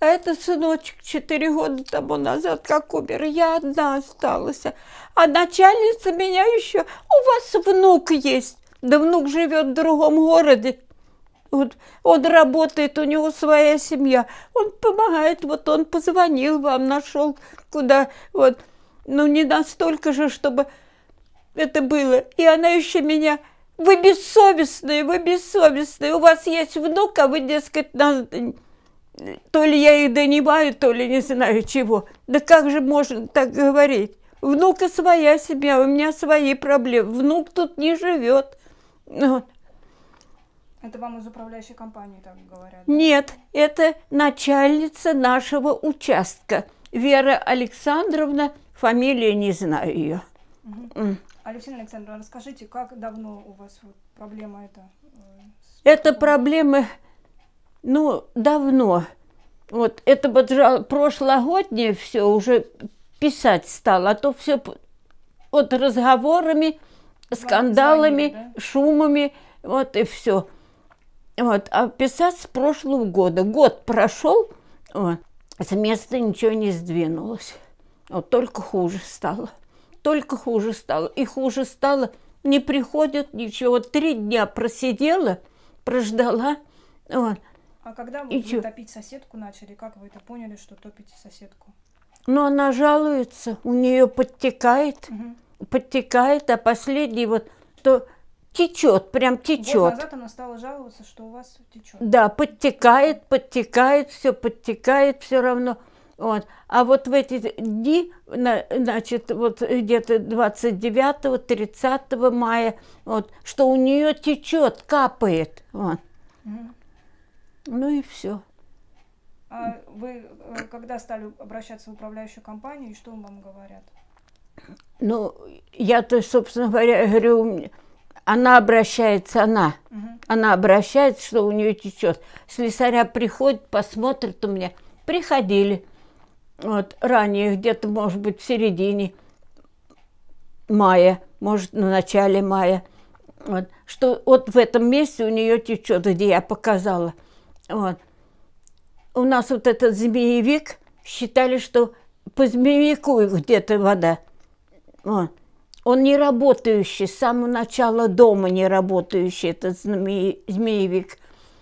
А это сыночек 4 года тому назад как умер. Я одна осталась. А начальница меня еще... У вас внук есть. Да внук живет в другом городе. Вот, он работает, у него своя семья. Он помогает. Вот он позвонил вам, нашел куда. Вот. Ну, не настолько же, чтобы это было. И она еще меня... Вы бессовестные, вы бессовестные. У вас есть внук, а вы, дескать, нас... То ли я их донимаю, то ли не знаю чего. Да как же можно так говорить? Внука своя семья, у меня свои проблемы. Внук тут не живет. Вот. Это вам из управляющей компании так говорят? Нет, это начальница нашего участка. Вера Александровна, фамилия не знаю ее. Угу. Алевтина Александровна, расскажите, как давно у вас вот проблема эта? Это проблема, ну, давно. Вот это вот прошлогоднее все уже писать стало, а то все вот разговорами, скандалами, звонили, да? шумами, вот и все. Вот, а писать с прошлого года. Год прошел, вот, с места ничего не сдвинулось. Вот, только хуже стало. Только хуже стало. И хуже стало, не приходят ничего. 3 дня просидела, прождала. Вот. А когда вы топить соседку начали, как вы это поняли, что топите соседку? Ну, она жалуется, у нее подтекает, подтекает, а последний вот то течет, прям течет. Год назад она стала жаловаться, что у вас течет. Да, подтекает, подтекает все равно. Вот. А вот в эти дни, значит, вот где-то 29-30 мая, вот, что у нее течет, капает. Вот. Ну и все. А вы когда стали обращаться в управляющую компанию, и что вам говорят? Ну, я-то, собственно говоря, она обращается, она обращается, что у нее течет. Слесаря приходит, посмотрит у меня. Приходили. Вот, ранее, где-то, может быть, в середине мая, может, на начале мая. Вот, что вот в этом месте у нее течет, где я показала. Вот. У нас вот этот змеевик, считали, что по змеевику где-то вода. Вот. Он не работающий, с самого начала дома не работающий, этот змеевик.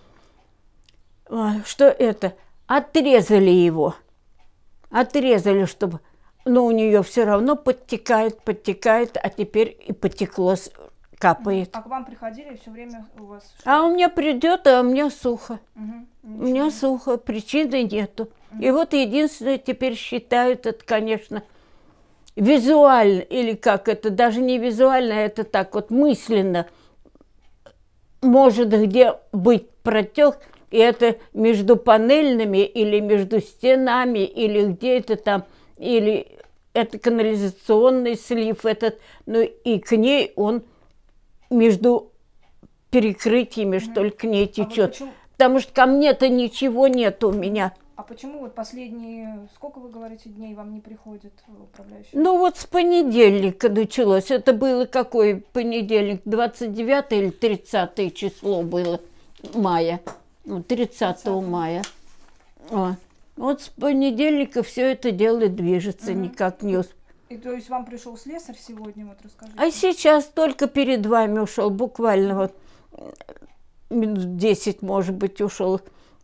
Вот. Что это? Отрезали его. Отрезали, чтобы... Но у нее все равно подтекает, а теперь и потекло, капает. А к вам приходили все время у вас? А у меня придет, а у меня сухо. У меня сухо, причины нету. И вот единственное теперь считают, это, конечно, визуально, или как это, даже не визуально, это так вот мысленно. Может где быть протек, и это между панельными, или между стенами, или где это там, или это канализационный слив этот, ну и к ней он между перекрытиями, что ли, к ней течет. Потому что ко мне-то ничего нет у меня. А почему вот последние, сколько вы говорите, дней вам не приходит управляющий? Ну вот с понедельника началось. Это было какой понедельник? 29 или 30 число было мая. 30 мая. Вот с понедельника все это дело движется, никак не успевает. И то есть вам пришел слесарь сегодня, вот расскажите. А сейчас только перед вами ушел, буквально вот минут 10, может быть, ушел.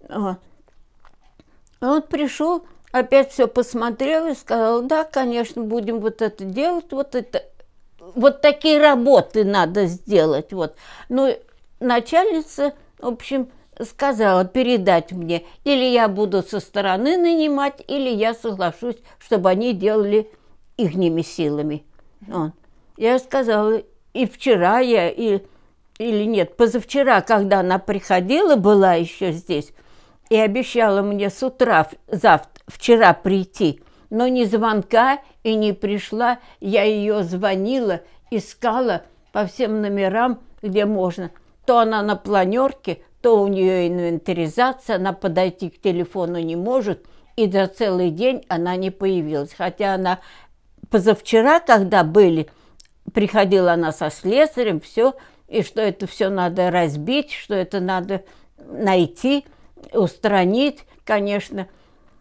Он пришел, опять все посмотрел и сказал, да, конечно, будем вот это делать, вот это, вот такие работы надо сделать. Вот. Ну, начальница, в общем, сказала передать мне, или я буду со стороны нанимать, или я соглашусь, чтобы они делали ихними силами. Я сказала, и вчера или нет, позавчера, когда она приходила, была еще здесь, и обещала мне с утра, вчера прийти, но ни звонка и не пришла. Я ее звонила, искала по всем номерам, где можно. То она на планерке, то у нее инвентаризация, она подойти к телефону не может, и за целый день она не появилась. Хотя она позавчера, когда приходила она со слесарем, все, и что это все надо разбить, что это надо найти, устранить, конечно.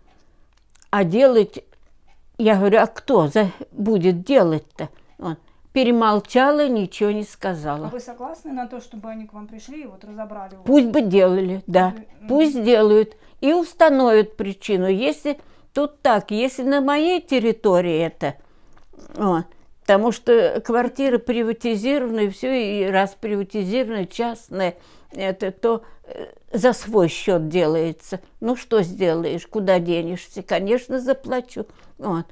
А делать, я говорю, а кто будет делать-то? Вот. Перемолчала, ничего не сказала. А вы согласны на то, чтобы они к вам пришли и вот разобрали? Пусть бы делали, да. Пусть делают и установят причину. Если тут так, если на моей территории это, вот, потому что квартиры приватизированы, все, и раз приватизированы, частные, это то за свой счет делается. Ну что сделаешь, куда денешься? Конечно, заплачу. Вот.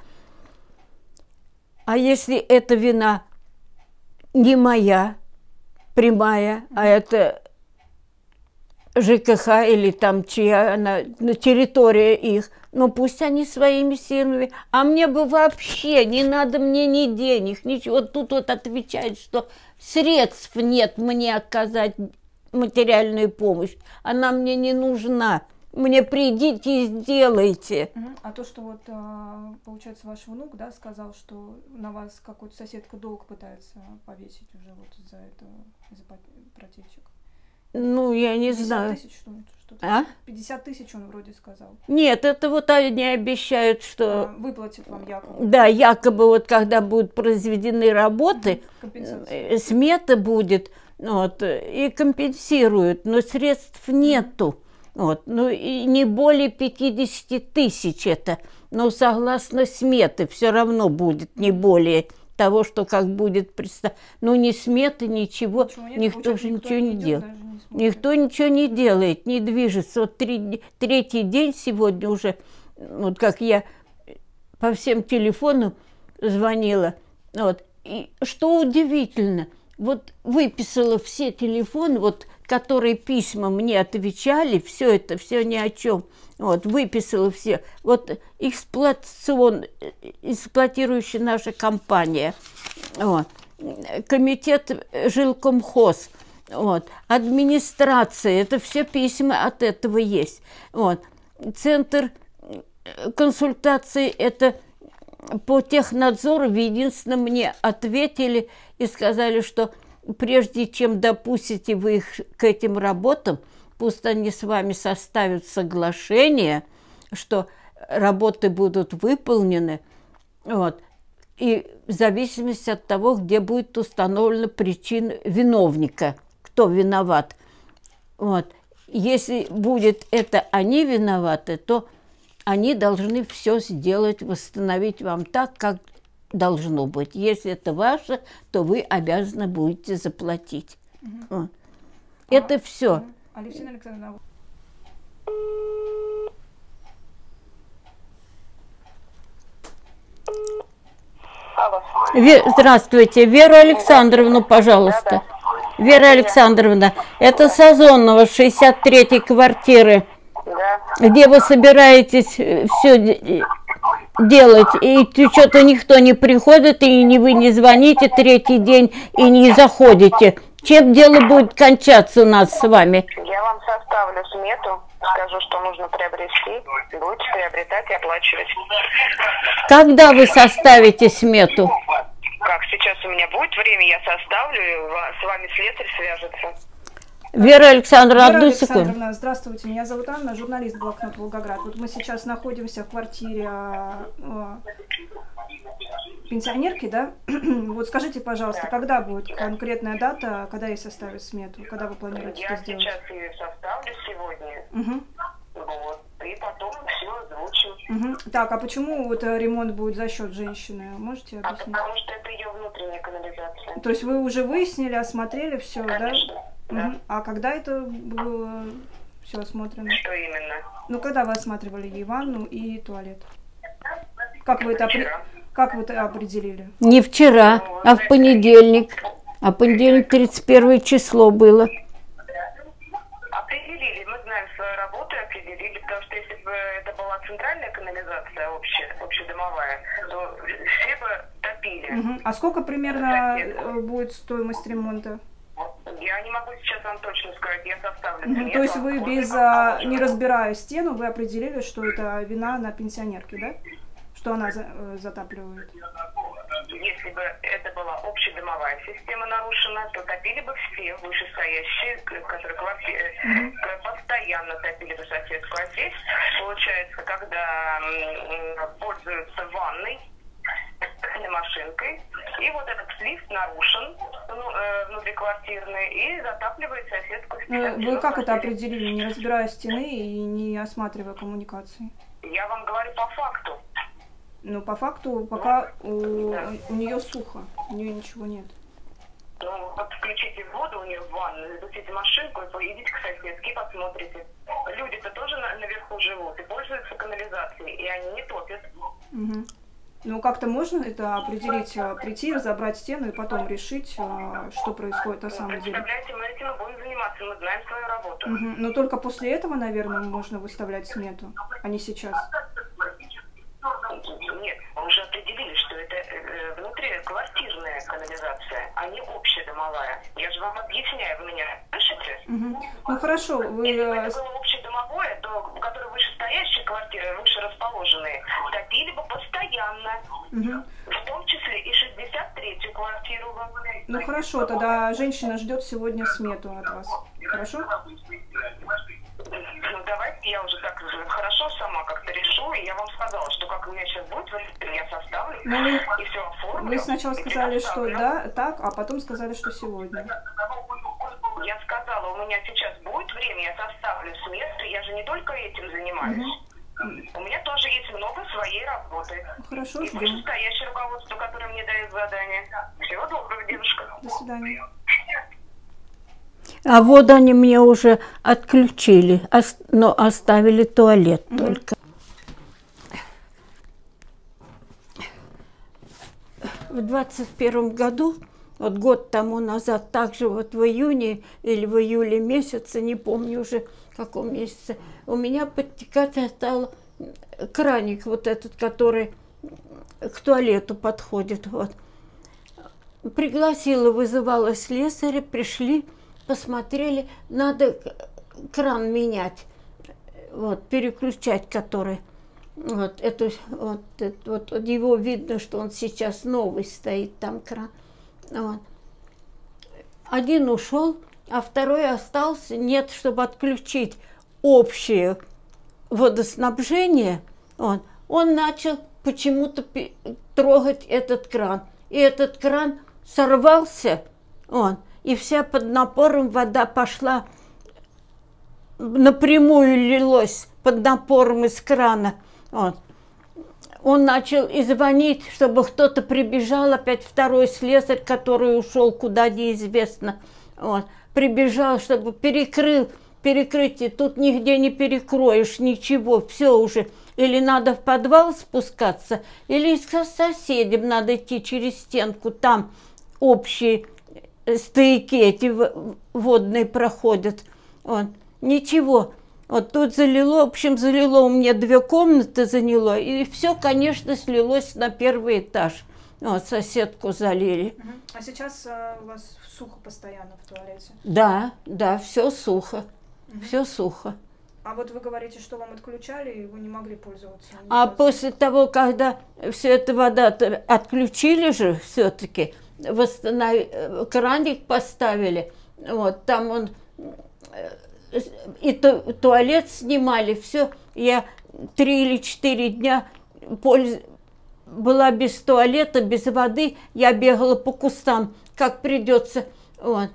А если эта вина не моя, прямая, а это ЖКХ или там чья она, на территория их, ну пусть они своими силами, а мне бы вообще не надо мне ни денег, ничего. Вот тут вот отвечает, что средств нет мне оказать материальную помощь, она мне не нужна. Мне придите и сделайте. А то, что вот, получается, ваш внук, да, сказал, что на вас какой-то соседка долг пытается повесить уже вот из-за этого, из-за протечек. Ну, я не знаю. 50 тысяч, что-то. А? 50 тысяч он вроде сказал. Нет, это вот они обещают, что... Выплатят вам якобы. Да, якобы вот когда будут произведены работы, смета будет, вот, и компенсируют, но средств нету. Вот, ну и не более 50 тысяч это, но согласно сметы все равно будет не более того, что как будет представлено. Ну ни сметы, ничего, никто же ничего не делает. Никто ничего не делает, не движется. Вот третий день сегодня уже, вот как я по всем телефонам звонила, вот, и что удивительно, вот выписала все телефоны, вот, которые письма мне отвечали, все это, все ни о чем, вот, выписала все. Вот эксплуатирующая наша компания, вот, комитет жилкомхоз, вот, администрация, это все письма от этого есть. Вот, центр консультации, это по технадзору, единственно мне ответили и сказали, что прежде чем допустите вы их к этим работам, пусть они с вами составят соглашение, что работы будут выполнены, вот, и в зависимости от того, где будет установлена причина виновника, кто виноват. Вот. Если будет это они виноваты, то они должны все сделать, восстановить вам так, как должно быть. Если это ваше, то вы обязаны будете заплатить. Вот. Это все. Алевтина Александровна. Здравствуйте. Веру Александровну, пожалуйста. Вера Александровна, это Сазонова, 63-й квартиры. Где вы собираетесь все делать, и что-то никто не приходит, и вы не звоните третий день, и не заходите. Чем дело будет кончаться у нас с вами? Я вам составлю смету, скажу, что нужно приобрести, будете приобретать и оплачивать. Когда вы составите смету? Как сейчас у меня будет время, я составлю, и с вами слесарь свяжется. Вера Александровна, Вера одну Александровна, секунду. Здравствуйте, меня зовут Анна, журналист «Блокнот Волгоград». Вот мы сейчас находимся в квартире пенсионерки, да? Вот скажите, пожалуйста, когда будет конкретная дата, когда ей составят смету, когда вы планируете это сделать? Я сейчас ее составлю сегодня, вот, и потом все озвучим. Так, а почему вот ремонт будет за счет женщины? Можете объяснить? Потому что это ее внутренняя канализация. То есть вы уже выяснили, осмотрели все, да? Да. А когда это было все осмотрено? Что именно? Ну, когда вы осматривали ей ванну и туалет? Как вы это определили? Не вчера, а в понедельник. А понедельник 31 число было. Определили, мы знаем свою работу и определили, потому что если бы это была центральная канализация общедомовая, то все бы топили. А сколько примерно будет стоимость ремонта? Я не могу сейчас вам точно сказать, я составлю смету. То есть вы не разбирая стену, вы определили, что это вина на пенсионерке, да? Что она затапливает? если бы это была общедомовая система нарушена, то топили бы все вышестоящие, которые постоянно топили бы соседку. А здесь, получается, когда пользуются ванной, машинкой, и вот этот слив нарушен, внутриквартирный, и затапливает соседку. Вы как это определили, не разбирая стены и не осматривая коммуникации? Я вам говорю по факту. Ну, по факту, пока у нее сухо, у нее ничего нет. Ну, вот включите воду у нее в ванну, запустите машинку и поедете к соседке и посмотрите. Люди-то тоже наверху живут и пользуются канализацией, и они не топят. Угу. Ну, как-то можно это определить, прийти, разобрать стену и потом решить, что происходит на самом деле? Представляете, мы этим и будем заниматься, мы знаем свою работу. Угу. Но только после этого, наверное, можно выставлять смету, а не сейчас. Нет, мы уже определили, что это внутриквартирная канализация, а не общедомовая. Я же вам объясняю, вы меня слышите? Угу. Ну хорошо, вы... Если бы это было общедомовое, то которые вышестоящие квартиры, выше расположенные, топили бы постоянно. Угу. В том числе и 63-ю квартиру. Ну хорошо, тогда женщина ждет сегодня смету от вас. Хорошо? Ну давайте я уже так хорошо сама как-то решу, и я вам сказала, что как у меня сейчас будет, я составлю и все оформлю. Вы сначала сказали, что да, так, а потом сказали, что сегодня. Я сказала, у меня сейчас будет время, я составлю смету, я же не только этим занимаюсь. У меня тоже есть много своей работы. Хорошо, и ждем. вышестоящее руководство, которое мне дает задание. Всего доброго, девушка. До свидания. А вот они мне уже отключили, но оставили туалет только. В 21 году, вот год тому назад, также вот в июне или в июле месяце, не помню уже в каком месяце, у меня подтекать стал краник вот этот, который к туалету подходит. Вот. Пригласила, вызывала слесаря, пришли, посмотрели, надо кран менять, вот, переключать который. Вот, вот его видно, что он сейчас новый стоит, там кран. Вот. Один ушел, а второй остался, нет, чтобы отключить общее водоснабжение. Он начал почему-то трогать этот кран. И этот кран сорвался, и вся под напором вода пошла, напрямую лилась под напором из крана. Он начал и звонить, чтобы кто-то прибежал, опять второй слесарь, который ушел куда неизвестно. Прибежал, чтобы перекрытие, тут нигде не перекроешь, ничего, все уже. Или надо в подвал спускаться, или к соседям надо идти через стенку, там общие стояки эти водные проходят. Ничего. Вот тут залило, в общем, залило у меня 2 комнаты заняло, и все, конечно, слилось на 1-й этаж. Соседку залили. А сейчас у вас сухо постоянно в туалете? Да, все сухо, все сухо. А вот вы говорите, что вам отключали, и вы не могли пользоваться. А после того, когда все это вода отключили же все-таки, краник поставили, вот, там он, и туалет снимали, все, я 3 или 4 дня была без туалета, без воды, я бегала по кустам, как придется, вот.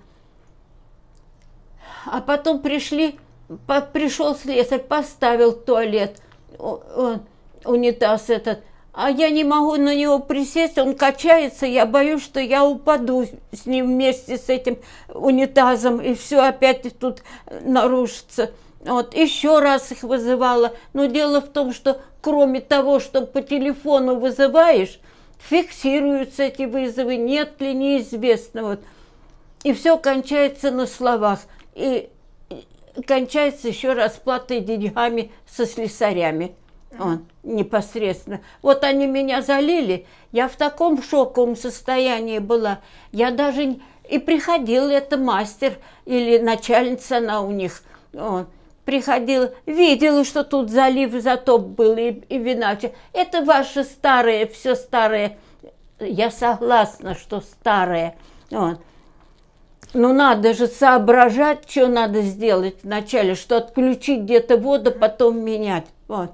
А потом пришел слесарь, поставил туалет, унитаз этот, а я не могу на него присесть, он качается, я боюсь, что я упаду с ним вместе с этим унитазом, и все опять тут нарушится. Вот, еще раз их вызывала, но дело в том, что кроме того, что по телефону вызываешь, фиксируются эти вызовы, нет ли, неизвестно, вот. И все кончается на словах, и кончается еще расплатой деньгами со слесарями. Непосредственно. Вот они меня залили, я в таком шоковом состоянии была. Я даже и приходила, это мастер или начальница она у них. Приходила, видела, что тут залив, затоп был и вина. Это ваши старые, все старые я согласна, что старая. Вот. Но надо же соображать, что надо сделать вначале, что отключить где-то воду, потом менять. Вот.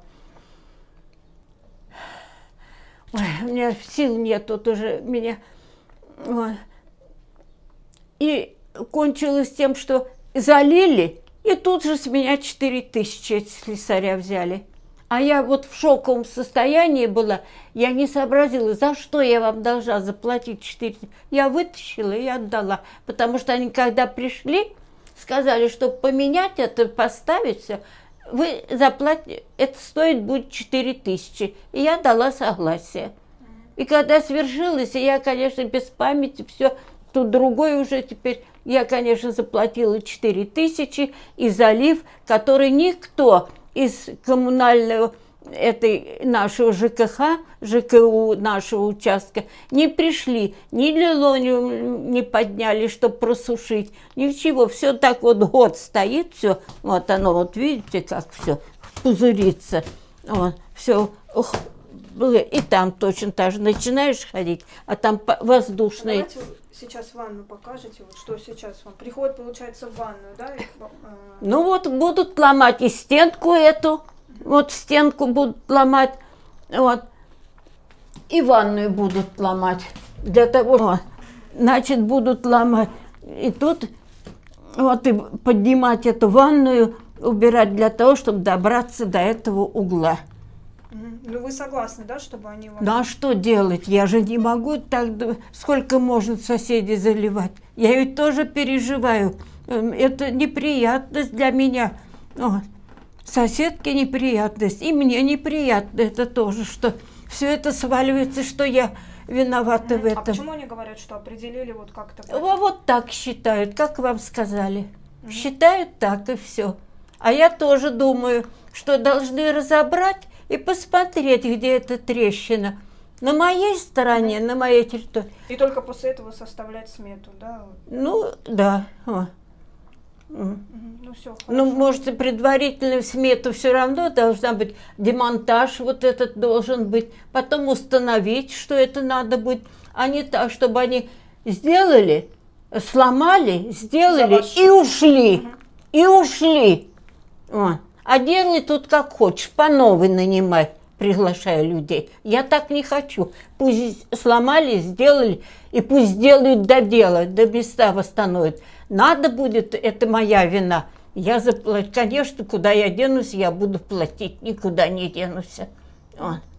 Ой, у меня сил нет, тут уже меня... Вот. И кончилось тем, что залили, и тут же с меня 4000 слесаря взяли. А я вот в шоковом состоянии была, я не сообразила, за что я вам должна заплатить 4 000. Я вытащила и отдала, потому что они, когда пришли, сказали, что поменять это, поставить все, вы заплатите, это стоит будет 4000. И я дала согласие. И когда свершилось, я, конечно, без памяти все, тут другой уже теперь, я, конечно, заплатила 4000 и залив, который никто из коммунального нашего ЖКУ нашего участка не пришли, ни лилонию не подняли, чтобы просушить, ничего, все так вот год стоит, все, вот оно, вот видите, как все пузырится, вот, все, и там точно так же начинаешь ходить, а там воздушные. Давайте сейчас ванну покажете, вот что сейчас вам приходит, получается, в ванную, да? Ну вот будут ломать и стенку эту, вот стенку будут ломать, вот, и ванную будут ломать, для того, значит, будут ломать, и тут вот и поднимать эту ванную, убирать для того, чтобы добраться до этого угла. Ну вы согласны, да, чтобы они вам... Ну а что делать? Я же не могу так... Сколько можно соседей заливать? Я ведь тоже переживаю. Это неприятность для меня. Вот. Соседке неприятность, и мне неприятно это тоже, что все это сваливается, что я виновата в этом. А почему они говорят, что определили вот как-то... Вот так считают, как вам сказали. Считают так, и все. А я тоже думаю, что должны разобрать и посмотреть, где эта трещина. На моей стороне, на моей территории. И только после этого составлять смету, да? Ну, да. Ну, все, ну, может, и предварительную смету все равно должна быть. Демонтаж вот этот должен быть. Потом установить, что это надо будет. А не так, чтобы они сделали, сломали, сделали и ушли. И ушли. Вот. А делай тут как хочешь, по новой нанимай, приглашаю людей. Я так не хочу. Пусть сломали, сделали, и пусть сделают до дела, до места восстановят. Надо будет, это моя вина. Я заплачу, конечно, куда я денусь, я буду платить, никуда не денусь. Вот.